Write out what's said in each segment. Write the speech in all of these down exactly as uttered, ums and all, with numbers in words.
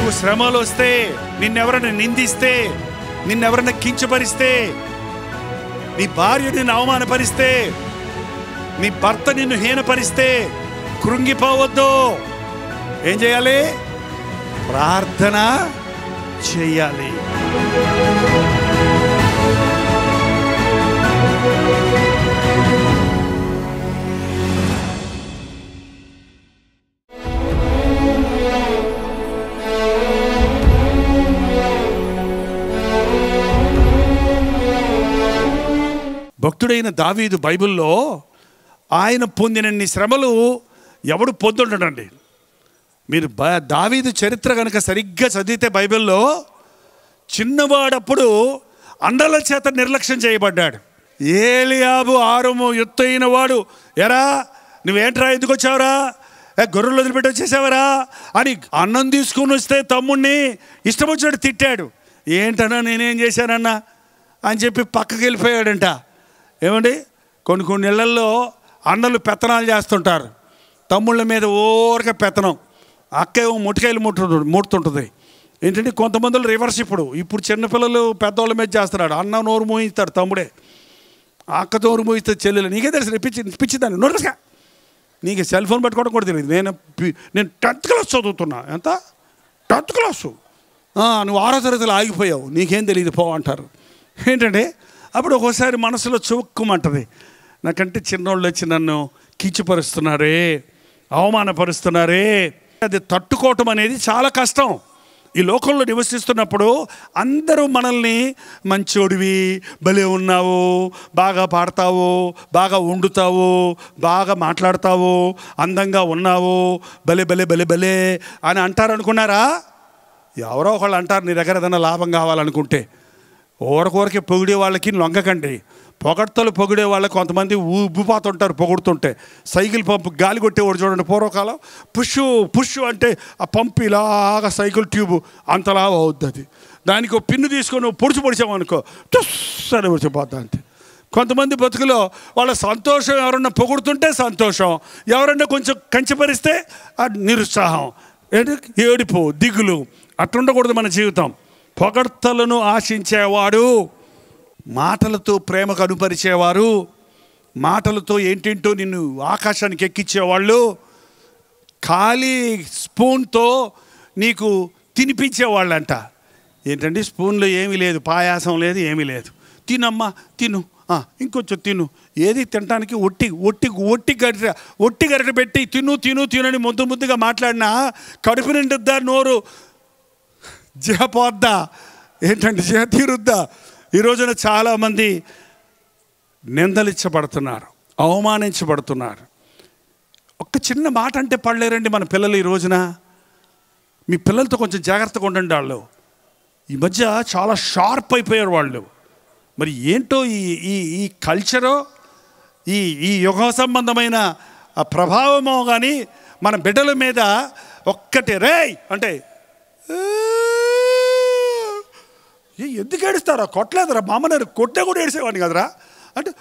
నీకు శ్రమలు వస్తే, నిన్నెవరైనా నిందిస్తే, నిన్నెవరైనా కించపరిస్తే, నీ భార్య నిన్ను అవమానపరిస్తే, నీ భర్త నిన్ను హీనపరిస్తే కృంగిపోవద్దు. ఏం చేయాలి? ప్రార్థన చేయాలి. భక్తుడైన దావీదు బైబిల్లో ఆయన పొందినన్ని శ్రమలు ఎవడు పొందుండడండి. మీరు దావీదు చరిత్ర కనుక సరిగ్గా చదివితే బైబిల్లో చిన్నవాడప్పుడు అండల చేత నిర్లక్ష్యం చేయబడ్డాడు. ఏలియాబు ఆరుము ఎత్తైన వాడు, ఎరా నువ్వేంట్రా ఎందుకు వచ్చావురా, గొర్రెలు వదిలిపెట్టి వచ్చేసావరా అని అన్నం తీసుకుని వస్తే తమ్ముడిని ఇష్టం వచ్చినట్టు తిట్టాడు. ఏంటన్నా నేనేం చేశానన్నా అని చెప్పి పక్కకి వెళ్ళిపోయాడంట. ఏమండి, కొన్ని కొన్ని ఇళ్లల్లో అన్నలు పెత్తనాలు చేస్తుంటారు, తమ్ముళ్ళ మీద ఓరక పెత్తనం. అక్క ఏమో ముటికాయలు ముట్టు ముడుతుంటుంది. ఏంటంటే కొంతమందిలో రివర్స్. ఇప్పుడు ఇప్పుడు చిన్నపిల్లలు పెద్దవాళ్ళ మీద చేస్తున్నాడు. అన్న నోరు మోయిస్తాడు తమ్ముడే, అక్క నోరు మోయిస్తే చెల్లెలు. నీకే తెలుసు పిచ్చి పిచ్చిదాన్ని నోరుగా. నీకు సెల్ ఫోన్ పెట్టుకోవడం కూడా తెలియదు. నేను నేను టెన్త్ క్లాస్ చదువుతున్నా. ఎంత? Tenth class. నువ్వు ఆరో తరగతిలో ఆగిపోయావు, నీకేం తెలియదు పో అంటారు. ఏంటంటే అప్పుడు ఒక్కోసారి మనసులో చుక్కుమంటది, నాకంటే చిన్నోళ్ళు వచ్చి నన్ను కించపరుస్తున్నారే, అవమానపరుస్తున్నారే. అది తట్టుకోవటం అనేది చాలా కష్టం. ఈ లోకంలో నివసిస్తున్నప్పుడు అందరూ మనల్ని మంచోడివి, భలే ఉన్నావు, బాగా పాడతావు, బాగా వండుతావు, బాగా మాట్లాడతావు, అందంగా ఉన్నావు, భలే భలే భలే భలే అని అంటారు అనుకున్నారా? ఎవరో ఒకళ్ళు అంటారు నీ దగ్గర ఏదైనా లాభం కావాలనుకుంటే. ఊరకూరకి పొగిడే వాళ్ళకి లొంగకండి. పొగడ్తలు పొగిడే వాళ్ళకి కొంతమంది ఉబ్బిపోతుంటారు పొగుడుతుంటే. సైకిల్ పంపు గాలి కొట్టేవాడు చూడండి, పూర్వకాలం పుష్ పుష్ అంటే ఆ పంపు ఇలాగా సైకిల్ ట్యూబ్ అంతలా అవుద్ది. అది దానికి ఒక పిన్ను తీసుకొని పొడిచి పొడిచామనుకో టుస్ అని పొడిచిపోద్ది అంతే. కొంతమంది బతుకులో వాళ్ళ సంతోషం, ఎవరన్నా పొగుడుతుంటే సంతోషం, ఎవరన్నా కొంచెం కంచిపరిస్తే నిరుత్సాహం, ఏంటి ఏడుపు, దిగులు. అట్లుండకూడదు మన జీవితం. పొగడ్తలను ఆశించేవాడు, మాటలతో ప్రేమకు అనుపరిచేవారు, మాటలతో ఏంటేంటో నిన్ను ఆకాశానికి ఎక్కించేవాళ్ళు, ఖాళీ స్పూన్తో నీకు తినిపించేవాళ్ళంట. ఏంటంటే స్పూన్లో ఏమీ లేదు, పాయాసం లేదు, ఏమీ లేదు. తినమ్మా తిను, ఇంకొంచెం తిను. ఏది తినడానికి ఒట్టి ఒట్టి ఒట్టి గరిట ఒట్టి గరిట పెట్టి తిను తిను తినని ముద్దు ముద్దుగా మాట్లాడినా కడుపు నిండుద్దా, నోరు జపోద్దా, ఏంటంటే జ తీరుద్దా? ఈ రోజున చాలామంది నిందలించబడుతున్నారు, అవమానించబడుతున్నారు. ఒక్క చిన్న మాట అంటే పడలేరండి మన పిల్లలు ఈ రోజున. మీ పిల్లలతో కొంచెం జాగ్రత్తగా ఉండండి. వాళ్ళు ఈ మధ్య చాలా షార్ప్ అయిపోయారు వాళ్ళు. మరి ఏంటో ఈ ఈ ఈ కల్చరో, ఈ ఈ యుగ సంబంధమైన ప్రభావమో కానీ మన బిడ్డల మీద ఒక్కటి రేయ్ అంటే ఎందుకు ఏడుస్తారా? కొట్టలేదురా మామగారు, కొట్టే కూడా ఏడిసేవాడిని కదరా అంటే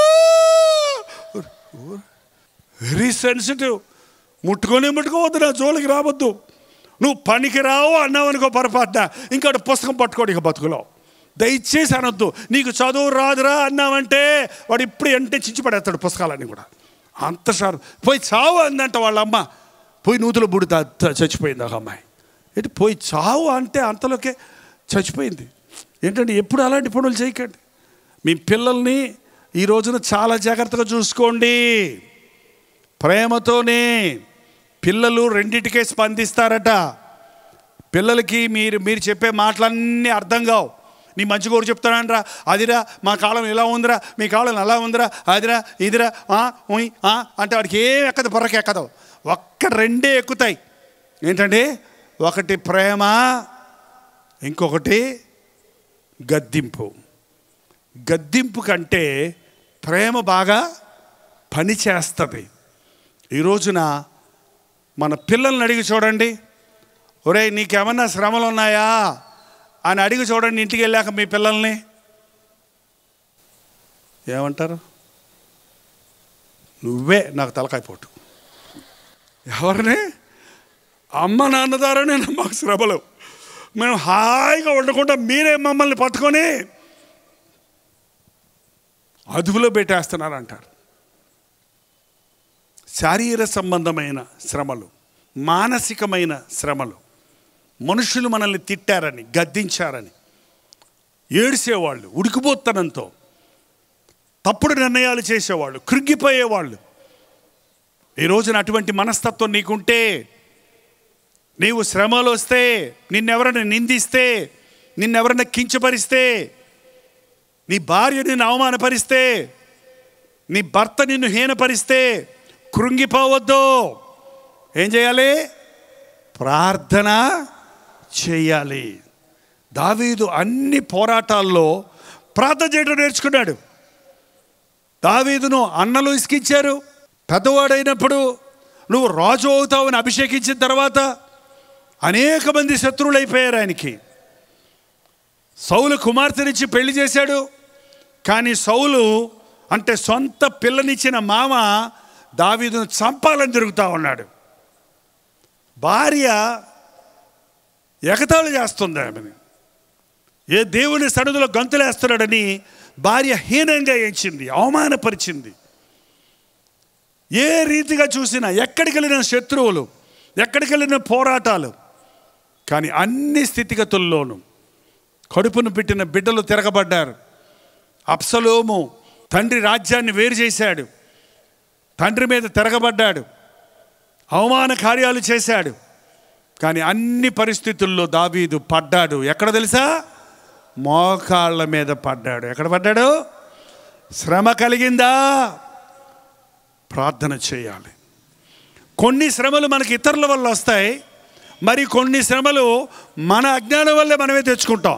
వెరీ సెన్సిటివ్. ముట్టుకొని ముట్టుకోవద్దు, నా జోలికి రావద్దు. నువ్వు పనికి రావు అన్నావు అనుకో పొరపాటున, ఇంకోటి పుస్తకం పట్టుకోడు ఇక బతుకులో. దయచేసి అనొద్దు. నీకు చదువు రాదురా అన్నావంటే వాడు ఇప్పుడు ఎంటే చించి పడేస్తాడు పుస్తకాలన్నీ కూడా. అంత సార్ పోయి చావు అందంట వాళ్ళ అమ్మ. పోయి నూతులు బుడితే చచ్చిపోయింది ఒక అమ్మాయి. ఏంటి పోయి చావు అంటే అంతలోకే చచ్చిపోయింది. ఏంటంటే ఎప్పుడు అలాంటి పనులు చేయకండి. మీ పిల్లల్ని ఈ రోజున చాలా జాగ్రత్తగా చూసుకోండి. ప్రేమతోనే. పిల్లలు రెండింటికే స్పందిస్తారట. పిల్లలకి మీరు మీరు చెప్పే మాటలన్నీ అర్థం కావు. నీ మంచి కోరు చెప్తానంటరా, అదిరా మా కాలం ఇలా ఉందిరా, మీ కాలం అలా ఉందిరా, అదిరా ఇదిరా ఉయ్ అంటే వాడికి ఏం ఎక్కదు, బుర్రకి ఎక్కదు. ఒక్క రెండే ఎక్కుతాయి. ఏంటంటే ఒకటి ప్రేమ, ఇంకొకటి గద్దింపు. గద్దింపు కంటే ప్రేమ బాగా పని చేస్తుంది. ఈ రోజున మన పిల్లల్ని అడిగి చూడండి, ఒరే నీకేమన్నా శ్రమలు ఉన్నాయా అని అడిగి చూడండి. ఇంటికి వెళ్ళాక మీ పిల్లల్ని ఏమంటారు? నువ్వే నాకు తలకాయ పోటు. ఎవరిని? అమ్మ నాన్న ద్వారానే మాకు శ్రమలు. మేము హాయిగా ఉండకుండా మీరే మమ్మల్ని పట్టుకొని అదుపులో పెట్టేస్తున్నారు అంటారు. శారీర సంబంధమైన శ్రమలు, మానసికమైన శ్రమలు, మనుషులు మనల్ని తిట్టారని, గద్దించారని ఏడ్చేవాళ్ళు, ఉడికిపోతనంతో తప్పుడు నిర్ణయాలు చేసేవాళ్ళు, కృంగిపోయేవాళ్ళు. ఈ రోజున అటువంటి మనస్తత్వం నీకుంటే, నీవు శ్రమలు వస్తే, నిన్నెవరైనా నిందిస్తే, నిన్నెవరైనా కించపరిస్తే, నీ భార్య నిన్ను అవమానపరిస్తే, నీ భర్త నిన్ను హీనపరిస్తే కృంగిపోవద్దు. ఏం చేయాలి? ప్రార్థన చేయాలి. దావీదు అన్ని పోరాటాల్లో ప్రార్థన చేయడం నేర్చుకున్నాడు. దావీదును అన్నలు ఇసుకిచ్చారు. పెద్దవాడైనప్పుడు నువ్వు రాజు అవుతావని అభిషేకించిన తర్వాత అనేక మంది శత్రువులు అయిపోయారు ఆయనకి. సౌలు కుమార్తెనిచ్చి పెళ్లి చేశాడు. కానీ సౌలు అంటే సొంత పిల్లనిచ్చిన మామ దావీదును చంపాలని తిరుగుతూ ఉన్నాడు. భార్య ఎగతాళి చేస్తుంది ఆమెని. ఏ దేవుని సన్నిధిలో గంతులేస్తున్నాడని భార్య హీనంగా ఎంచింది, అవమానపరిచింది. ఏ రీతిగా చూసినా, ఎక్కడికి వెళ్ళిన శత్రువులు, ఎక్కడికి వెళ్ళిన పోరాటాలు. కానీ అన్ని స్థితిగతుల్లోనూ కడుపును పెట్టిన బిడ్డలు తిరగబడ్డారు. అబ్సలోము తండ్రి రాజ్యాన్ని వేరు చేశాడు, తండ్రి మీద తిరగబడ్డాడు, అవమాన కార్యాలు చేశాడు. కానీ అన్ని పరిస్థితుల్లో దావీదు పడ్డాడు. ఎక్కడ తెలుసా? మోకాళ్ళ మీద పడ్డాడు. ఎక్కడ పడ్డాడు? శ్రమ కలిగిందా? ప్రార్థన చేయాలి. కొన్ని శ్రమలు మనకి ఇతరుల వల్ల వస్తాయి, మరి కొన్ని శ్రమలు మన అజ్ఞానం వల్లే మనమే తెచ్చుకుంటాం.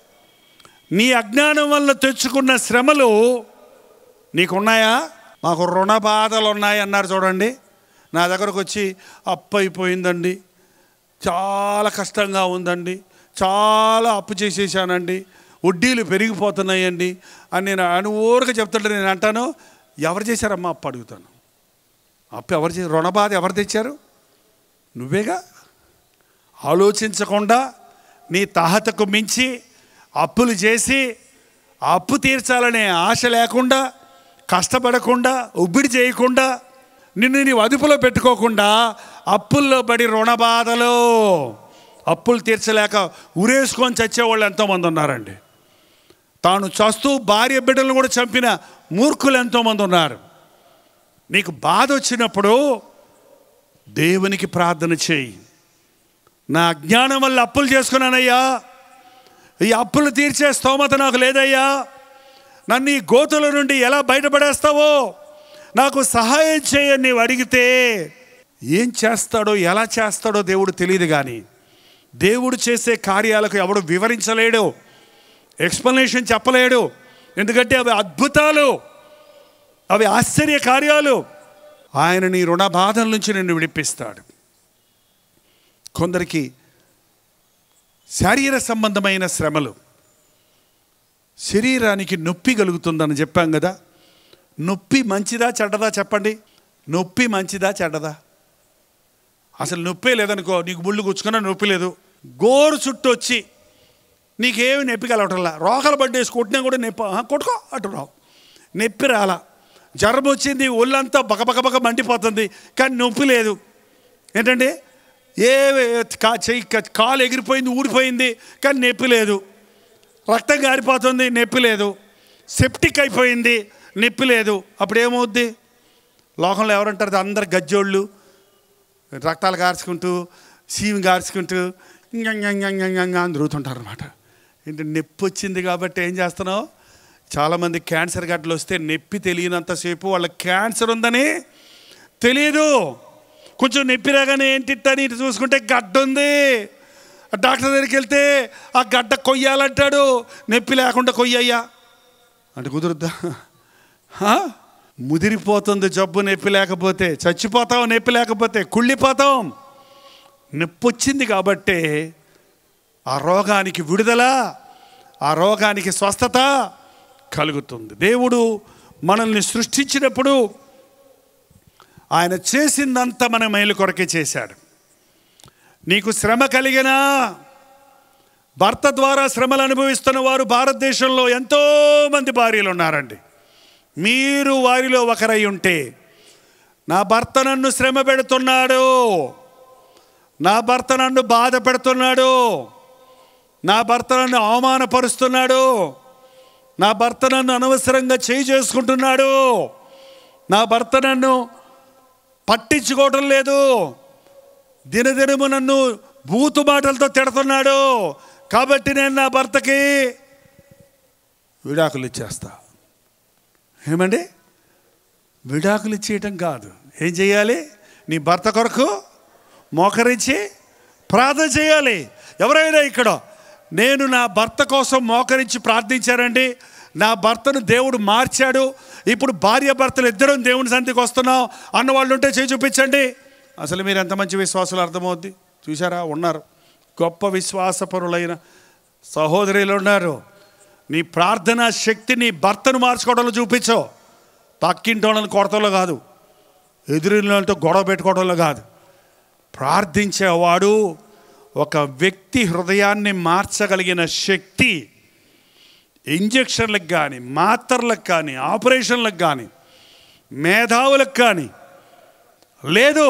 నీ అజ్ఞానం వల్ల తెచ్చుకున్న శ్రమలు నీకున్నాయా? మాకు రుణ బాధలు ఉన్నాయి అన్నారు చూడండి. నా దగ్గరకు వచ్చి అప్పు అయిపోయిందండి, చాలా కష్టంగా ఉందండి, చాలా అప్పు చేసేసానండి, వడ్డీలు పెరిగిపోతున్నాయండి అని నేను అని ఊరిక చెప్తుంటే నేను అంటాను, ఎవరు చేశారమ్మా అప్పు అడుగుతాను. అప్పు ఎవరు చేశారు? రుణ బాధ ఎవరు తెచ్చారు? నువ్వేగా. ఆలోచించకుండా నీ తాహతకు మించి అప్పులు చేసి అప్పు తీర్చాలనే ఆశ లేకుండా, కష్టపడకుండా, ఉబ్బిడి చేయకుండా, నిన్ను నీవు అదుపులో పెట్టుకోకుండా అప్పుల్లో పడి రుణ బాధలో అప్పులు తీర్చలేక ఉరేసుకొని చచ్చేవాళ్ళు ఎంతోమంది ఉన్నారండి. తాను చస్తూ భార్య బిడ్డలను కూడా చంపిన మూర్ఖులు ఎంతోమంది ఉన్నారు. నీకు బాధ వచ్చినప్పుడు దేవునికి ప్రార్థన చేయి. నా అజ్ఞానం వల్ల అప్పులు చేసుకున్నానయ్యా, ఈ అప్పులు తీర్చే స్తోమత నాకు లేదయ్యా, నన్ను ఈ గోతుల నుండి ఎలా బయటపడేస్తావో నాకు సహాయం చేయని నీవు అడిగితే ఏం చేస్తాడో, ఎలా చేస్తాడో దేవుడు తెలియదు. కానీ దేవుడు చేసే కార్యాలకు ఎవడు వివరించలేడు, ఎక్స్ప్లెనేషన్ చెప్పలేడు. ఎందుకంటే అవి అద్భుతాలు, అవి ఆశ్చర్య కార్యాలు. ఆయన నీ రుణ బాధల నుంచి నిన్ను విడిపిస్తాడు. కొందరికి శారీర సంబంధమైన శ్రమలు, శరీరానికి నొప్పి కలుగుతుందని చెప్పాం కదా. నొప్పి మంచిదా చెడ్డదా చెప్పండి? నొప్పి మంచిదా చెడ్డదా? అసలు నొప్పే లేదనుకో, నీకు ముళ్ళు గుచ్చుకున్నా నొప్పి లేదు, గోరు చుట్టూ వచ్చి నీకేమి నొప్పి కలవటంలా, రోగాలు పడ్డేసి కొట్టినా కూడా నొప్పి, కొట్టుకో అంటున్నావు, నొప్పి రాలా. జ్వరం వచ్చింది, ఒళ్ళంతా బకబకబక మండిపోతుంది, కానీ నొప్పి లేదు. ఏంటంటే ఏ కా చెయ్యి కాలు ఎగిరిపోయింది, ఊడిపోయింది, కానీ నొప్పి లేదు. రక్తం గారిపోతుంది, నొప్పి లేదు. సెప్టిక్ అయిపోయింది, నొప్పి లేదు. అప్పుడు ఏమవుద్ది? లోకంలో ఎవరంటారు? అందరు గజ్జోళ్ళు రక్తాలు గార్చుకుంటూ, సీమి గార్చుకుంటూ ఇంగంగంగంగంగా అని తిరుగుతుంటారు అనమాట. ఏంటి? నొప్పి వచ్చింది కాబట్టి ఏం చేస్తున్నావు? చాలామంది క్యాన్సర్ గడ్డలు వస్తే నొప్పి తెలియనంతసేపు వాళ్ళకి క్యాన్సర్ ఉందని తెలియదు. కొంచెం నొప్పి రాగానే ఏంటిట్టని ఇటు చూసుకుంటే గడ్డ ఉంది. డాక్టర్ దగ్గరికి వెళ్తే ఆ గడ్డ కొయ్యాలంటాడు. నొప్పి లేకుండా కొయ్యయ్యా అంటే కుదురుద్దా? ముదిరిపోతుంది జబ్బు నొప్పి లేకపోతే, చచ్చిపోతాం నొప్పి లేకపోతే, కుళ్ళిపోతాం. నొప్పి వచ్చింది కాబట్టే ఆ రోగానికి విడుదల, ఆ రోగానికి స్వస్థత కలుగుతుంది. దేవుడు మనల్ని సృష్టించినప్పుడు ఆయన చేసిందంతా మన మేలు కొరకే చేశాడు. నీకు శ్రమ కలిగినా భర్త ద్వారా శ్రమలు అనుభవిస్తున్న వారు భారతదేశంలో ఎంతోమంది భార్యలు ఉన్నారండి. మీరు వారిలో ఒకరై ఉంటే, నా భర్త నన్ను శ్రమ పెడుతున్నాడు, నా భర్త నన్ను బాధ పెడుతున్నాడు, నా భర్త నన్ను అవమానపరుస్తున్నాడు, నా భర్త నన్ను అనవసరంగా చేయి చేసుకుంటున్నాడు, నా భర్త నన్ను పట్టించుకోవటం లేదు, దినదినము నన్ను బూతు మాటలతో తిడుతున్నాడు, కాబట్టి నేను నా భర్తకి విడాకులు ఇచ్చేస్తా. ఏమండి, విడాకులు ఇచ్చేయటం కాదు, ఏం చేయాలి? నీ భర్త కొరకు మోకరించి ప్రార్థన చేయాలి. ఎవరైనా ఇక్కడ నేను నా భర్త కోసం మోకరించి ప్రార్థించారండి, నా భర్తను దేవుడు మార్చాడు, ఇప్పుడు భార్య భర్తలు ఇద్దరం దేవుని సన్నిధికి వస్తున్నాం అన్న వాళ్ళు ఉంటే చేయి చూపించండి. అసలు మీరు ఎంత మంచి విశ్వాసులు అర్థమవుద్ది. చూసారా, ఉన్నారు గొప్ప విశ్వాసపరులైన సహోదరులు ఉన్నారు. నీ ప్రార్థనా శక్తి నీ భర్తను మార్చుకోవడంలో చూపించో, పక్కింటి వాళ్ళని కొడతలో కాదు, ఎదురుతో గొడవ పెట్టుకోవడంలో కాదు. ప్రార్థించేవాడు ఒక వ్యక్తి హృదయాన్ని మార్చగలిగిన శక్తి ఇంజక్షన్లకు కానీ, మాత్రలకు కానీ, ఆపరేషన్లకు కానీ, మేధావులకు కానీ లేదు.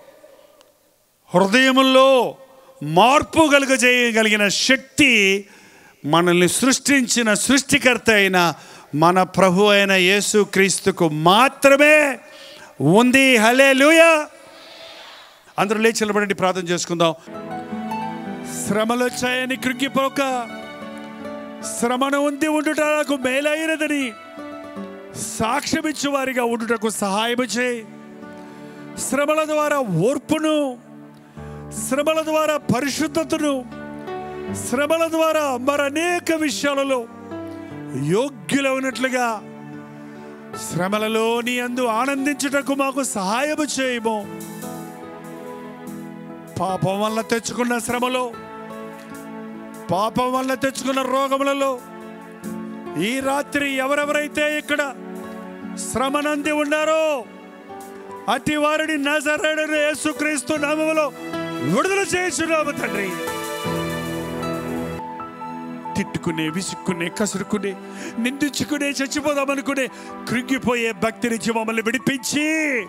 హృదయంలో మార్పు కలుగజేయగలిగిన శక్తి మనల్ని సృష్టించిన సృష్టికర్త అయిన మన ప్రభు అయిన యేసుక్రీస్తుకు మాత్రమే ఉంది. హల్లెలూయా. అందరూ లేచి నిలబడండి, ప్రార్థన చేసుకుందాం. శ్రమలు వచ్చాయని కృంగిపోక, శ్రమను ఉంది ఉండుట నాకు మేలైనదని సాక్ష్యమిచ్చు వారిగా ఉండుటకు సహాయము చేయి. శ్రమల ద్వారా ఓర్పును, శ్రమల ద్వారా పరిశుద్ధతను, శ్రమల ద్వారా మరనేక విషయాలలో యోగ్యులైనట్లుగా శ్రమలలో నీ యందు ఆనందించుటకు మాకు సహాయము చేయము. పాపం వల్ల తెచ్చుకున్న శ్రమలో, పాపం వల్ల తెచ్చుకున్న రోగములలో ఈ రాత్రి ఎవరెవరైతే ఇక్కడ శ్రమనంది ఉన్నారో అట్టి వారిని నజరేయుడైన యేసుక్రీస్తు నామములో విడుదల చేయుచున్నాము తండ్రి. తిట్టుకునే, విసుక్కునే, కసురుకునే, నిందించుకునే, చచ్చిపోదామనుకునే కృంగిపోయే భక్తి నుంచి మమ్మల్ని విడిపించి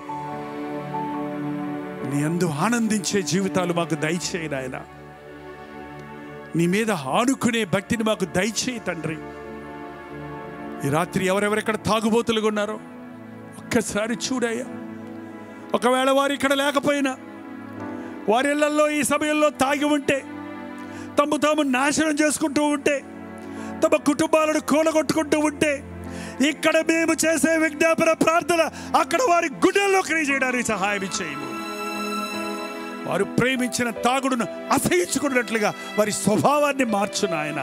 నీ యందు ఆనందించే జీవితాలు మాకు దయచేయి నాయన. నీ మీద ఆనుకునే భక్తిని మాకు దయచేయి తండ్రి. ఈ రాత్రి ఎవరెవరెక్కడ తాగుబోతులుగా ఉన్నారో ఒక్కసారి చూడయ్యా. ఒకవేళ వారు ఇక్కడ లేకపోయినా వారి ఇళ్లలో ఈ సమయంలో తాగి ఉంటే, తమ తాము నాశనం చేసుకుంటూ ఉంటే, తమ కుటుంబాలను కూలగొట్టుకుంటూ ఉంటే, ఇక్కడ మేము చేసే విజ్ఞాపన ప్రార్థన అక్కడ వారి గుండెల్లో క్రియ చేయడానికి సహాయం చేయండి. వారు ప్రేమించిన తాగుడును అసహించుకున్నట్లుగా వారి స్వభావాన్ని మార్చును ఆయన.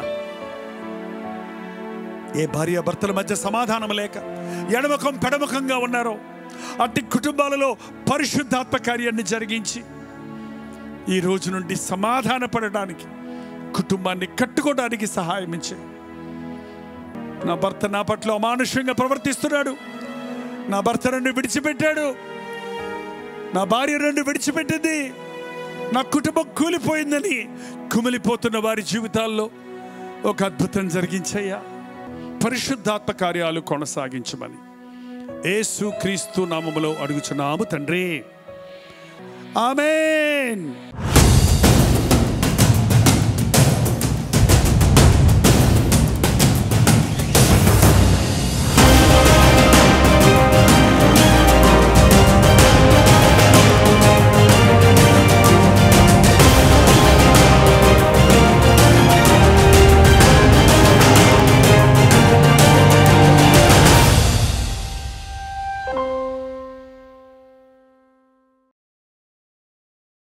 ఏ భార్య భర్తల మధ్య సమాధానం లేక ఎడమకం పెడమకంగా ఉన్నారో అట్టి కుటుంబాలలో పరిశుద్ధాత్మ కార్యాన్ని జరిగించి ఈ రోజు నుండి సమాధాన పడడానికి, కుటుంబాన్ని కట్టుకోవడానికి సహాయం చేయి. నా భర్త నా పట్ల అమానుషంగా ప్రవర్తిస్తున్నాడు, నా భర్త నన్ను విడిచిపెట్టాడు, నా భార్య నన్ను విడిచిపెట్టింది, నా కుటుంబం కూలిపోయిందని కుమిలిపోతున్న వారి జీవితాల్లో ఒక అద్భుతం జరిగించయ్యా. పరిశుద్ధాత్మ కార్యాలు కొనసాగించమని యేసుక్రీస్తు నామములో అడుగుచున్నాము తండ్రి. ఆమేన్.